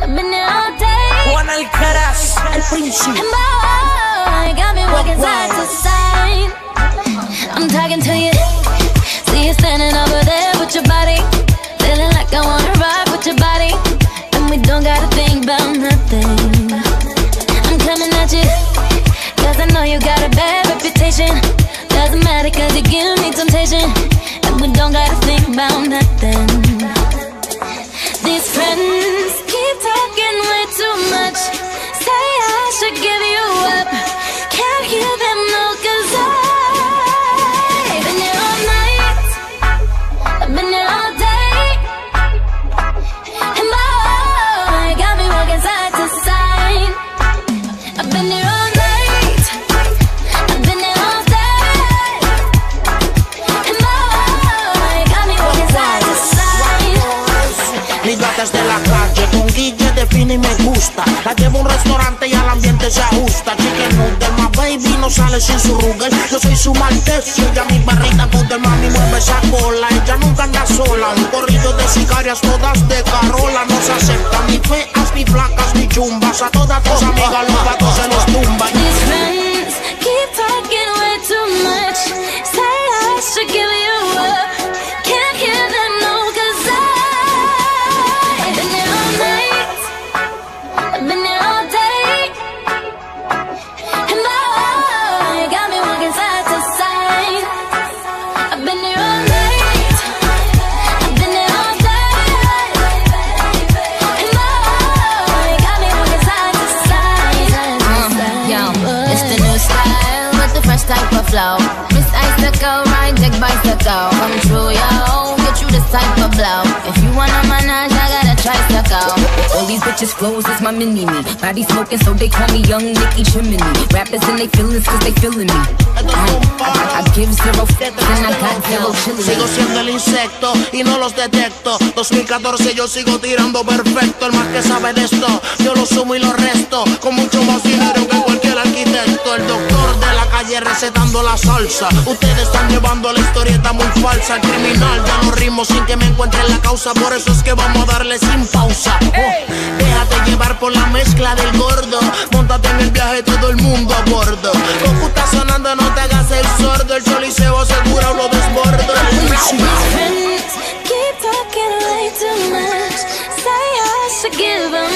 I've been here all day. Juan Alcaraz, el príncipe. And boy, got me walking side to side. I'm talking to you. See you standing over there with your body. Feeling like I wanna rock with your body. And we don't gotta think about nothing. I'm coming at you, cause I know you got a bad reputation. Doesn't matter cause you give me temptation. And we don't gotta think about nothing. These friends keep talking way too much. Say I should give you up. Can't hear them no, cause I've been here all night. I've been here all day. And boy, got me walking side to side. I've been here all night. I've been here all day. And boy, got me walking side to side. Mi gata es de la calle, con Guille define y me gusta. La llevo a un restaurante y al ambiente se ajusta. Chicken noodle, my baby no sale sin su Ruger. Yo soy su maltés y ella mi barrita poder. Mami mueve esa cola, ella nunca anda sola. Un corrido de sicarias todas de Carola. No se aceptan ni feas, ni flacas, ni chumbas. A todas tus amigas los patos se los tumban. These friends keep talking way too much. Say I should give you up. Can't hear them no, cause I've been here all night. I've been here all day. And boy, got me walking side to side. I've been here all night. I've been here all day. And boy, got me walking side to side. Yo, it's the new style with the fresh type of flow. Miss Icicle, ride deck bicycle. Come true, yo, get you this type of blow. If you wanna manage, I got a tricycle. All these bitches flows is my mini-me. Body smoking, so they call me Young Nicky Chimney. Rappers and they feelings cause they feeling me. I give zero fits and I got zero chillin'. Sigo siendo el insecto y no los detecto. 2014 yo sigo tirando perfecto. El más que sabe de esto, yo lo sumo y lo resto. Con mucho más dinero que cualquier arquitecto. El doctor de la calle recetando la salsa. Ustedes están llevando la historieta muy falsa. El criminal ya no rimo sin que me encuentre en la causa. Por eso es que vamos a darle sin pausa. Déjate llevar por la mezcla del gordo. Móntate en el viaje, todo el mundo a bordo. Goku está sonando, no te hagas el sordo. El choliseo seguro lo desbordo. These friends keep talking way too much. Say I should give them